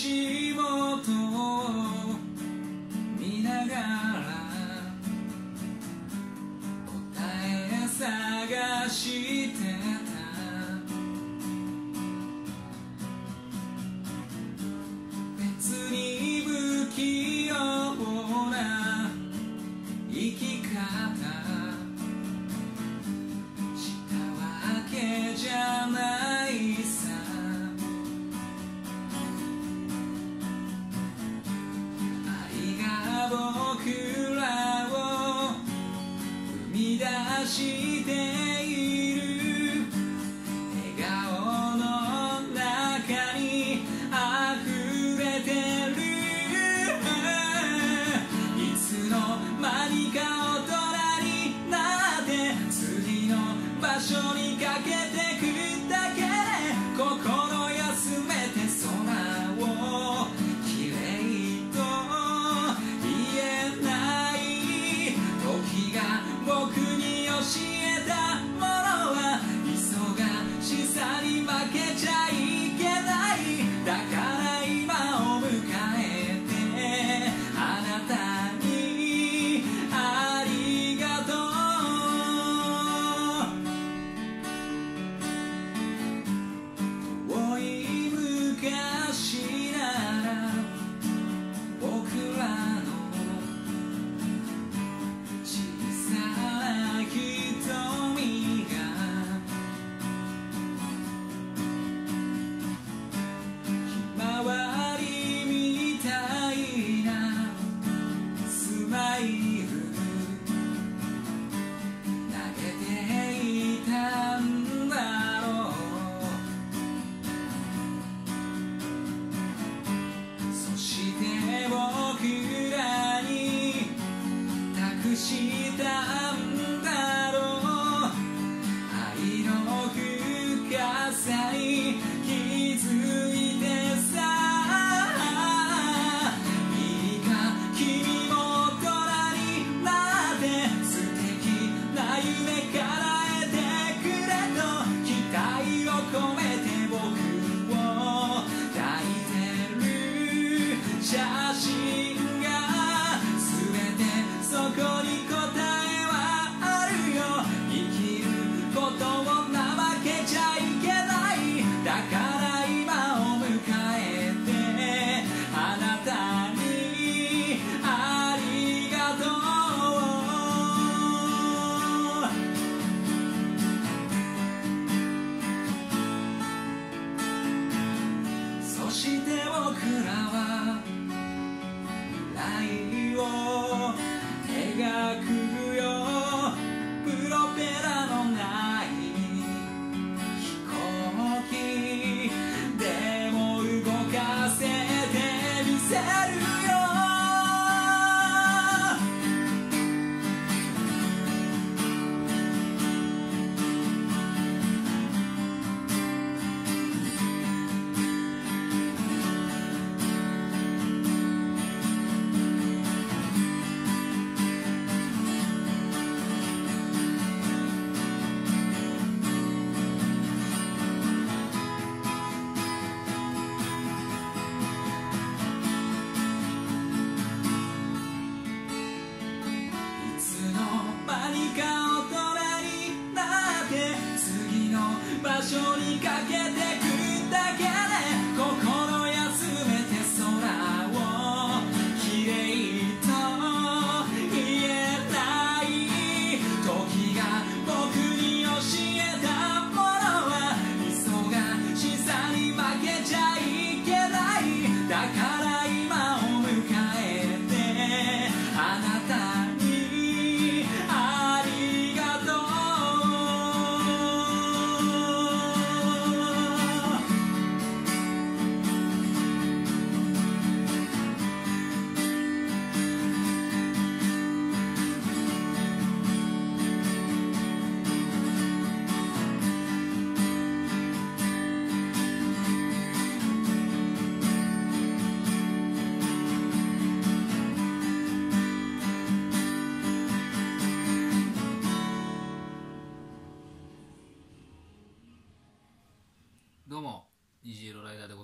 足元を見ながら答え探してた。別に不器用な生き方したわけじゃないさ。愛が僕らを生み出している。笑顔の中に溢れてる。いつの間にか大人になって次の場所にかけてくだけで心休めて空をきれいと言えない。時が僕に教えたものは忙しさに負けちゃいけない。だから今を迎えてあなたにありがとう。遠い昔なら僕らの小さな瞳がひまわりみたいなスマイル投げていたんだろう。そして僕らに託したんだろう。愛の深さに気づいてさ。いいか君も大人になって素敵な夢叶えてくれと期待を込めて僕を抱いてる写真が全てそこに答えはあるよ。生きることを怠けちゃいけない。だから今を迎えてあなたにありがとう。そして僕らは未来を描くよ。プロペラのない飛行機でも動かせてみせるよ。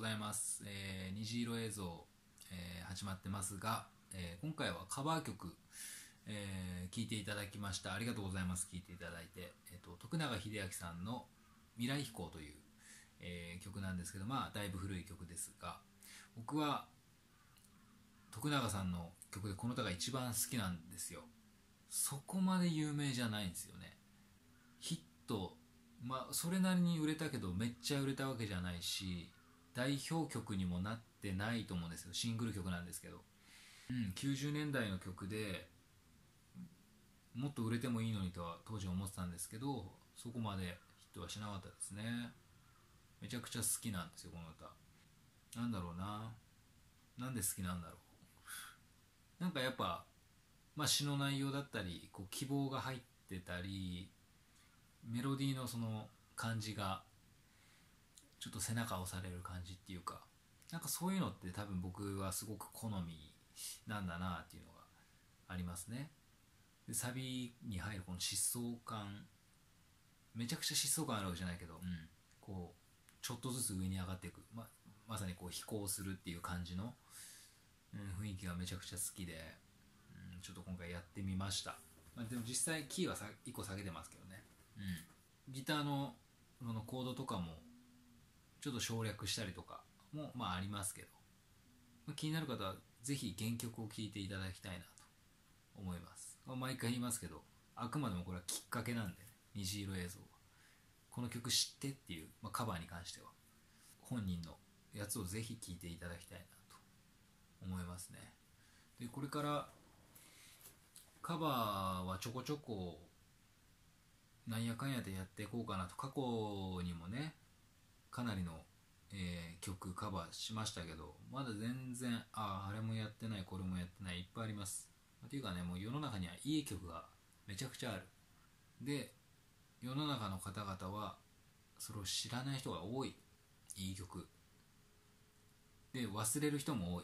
ざいます。虹色映像、始まってますが、今回はカバー曲、聴いていただきました。ありがとうございます。聴いていただいて、徳永英明さんの未来飛行という、曲なんですけど、だいぶ古い曲ですが、僕は徳永さんの曲でこの歌が一番好きなんですよ。そこまで有名じゃないんですよね。ヒット、それなりに売れたけどめっちゃ売れたわけじゃないし、代表曲にもなってないと思うんですよ。シングル曲なんですけど、90年代の曲でもっと売れてもいいのにとは当時思ってたんですけど、そこまでヒットはしなかったですね。めちゃくちゃ好きなんですよ、この歌。なんだろうな、なんで好きなんだろう。なんかやっぱ、詩の内容だったりこう希望が入ってたり、メロディーのその感じがちょっと背中を押される感じっていうか、なんかそういうのって多分僕はすごく好みなんだなっていうのがありますね。でサビに入るこの疾走感、めちゃくちゃ疾走感あるわけじゃないけど、こうちょっとずつ上に上がっていく、まさにこう飛行するっていう感じの、雰囲気がめちゃくちゃ好きで、ちょっと今回やってみました。でも実際キーは1個下げてますけどね。ギターのこのコードとかもちょっと省略したりとかもありますけど、気になる方はぜひ原曲を聴いていただきたいなと思います。毎回言いますけど、あくまでもこれはきっかけなんで、ね、虹色映像はこの曲知ってっていう、カバーに関しては本人のやつをぜひ聴いていただきたいなと思いますね。でこれからカバーはちょこちょこなんやかんやでやっていこうかなと。過去にもねかなりの、曲カバーしましたけど、まだ全然あれもやってないこれもやってない、いっぱいあります。っていうかね、もう世の中にはいい曲がめちゃくちゃある。で世の中の方々はそれを知らない人が多い。いい曲で忘れる人も多い。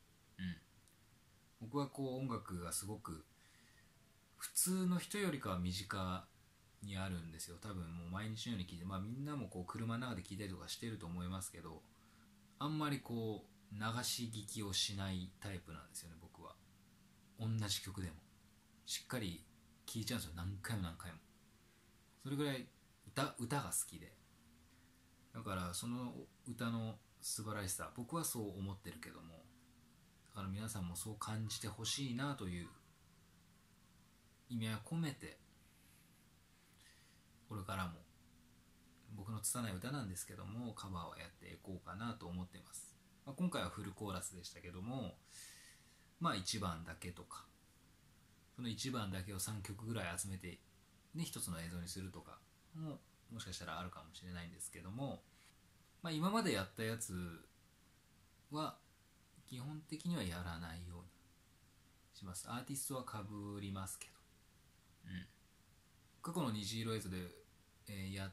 僕はこう音楽がすごく普通の人よりかは身近にあるんですよ。多分もう毎日のように聴いて、みんなもこう車の中で聴いたりとかしてると思いますけど、あんまりこう流し聞きをしないタイプなんですよね、僕は。同じ曲でもしっかり聴いちゃうんですよ、何回も何回も。それぐらい歌が好きで、だからその歌の素晴らしさ、僕はそう思ってるけども、だから皆さんもそう感じてほしいなという意味合いを込めて、これからも僕の拙い歌なんですけどもカバーをやっていこうかなと思っています。今回はフルコーラスでしたけども、1番だけとか、その1番だけを3曲ぐらい集めて、1つの映像にするとかももしかしたらあるかもしれないんですけども、今までやったやつは基本的にはやらないようにします。アーティストはかぶりますけど、過去の虹色映像で、やって、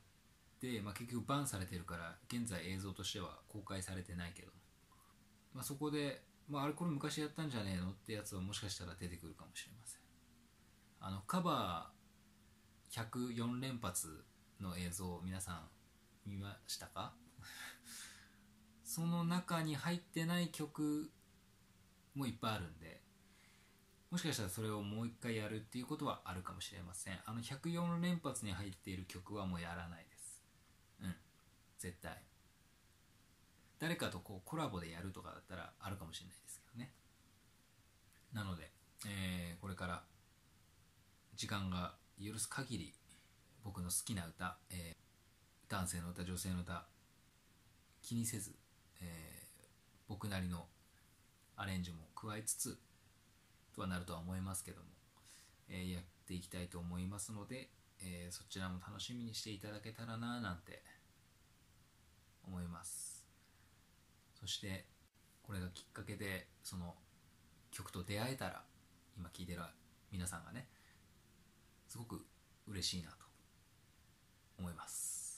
結局バンされてるから現在映像としては公開されてないけど、そこで、あれこれ昔やったんじゃねえのってやつはもしかしたら出てくるかもしれません。カバー104連発の映像皆さん見ましたか？その中に入ってない曲もいっぱいあるんで、もしかしたらそれをもう一回やるっていうことはあるかもしれません。104連発に入っている曲はもうやらないです。絶対誰かとこうコラボでやるとかだったらあるかもしれないですけどね。なので、これから時間が許す限り僕の好きな歌、男性の歌女性の歌気にせず、僕なりのアレンジも加えつつとはなるとは思いますけども、やっていきたいと思いますので、そちらも楽しみにしていただけたらななんて思います。そしてこれがきっかけでその曲と出会えたら、今聴いてる皆さんがねすごく嬉しいなと思います。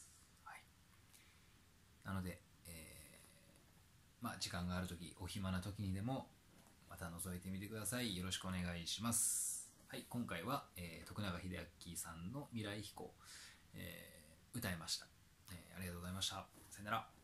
なので、時間があるとき、お暇なときにでもまた覗いてみてください。よろしくお願いします。今回は、徳永英明さんの未来飛行、歌いました。ありがとうございました。さよなら。